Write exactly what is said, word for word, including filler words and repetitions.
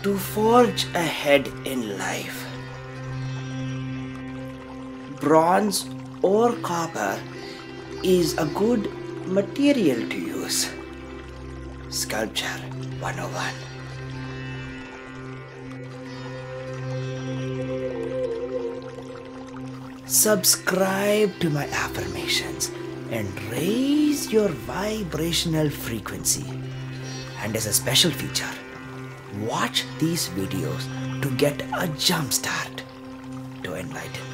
to forge ahead in life. Bronze or copper is a good material to use. Sculpture one oh one. Subscribe to my affirmations and raise your vibrational frequency. And as a special feature, watch these videos to get a jump start to enlighten.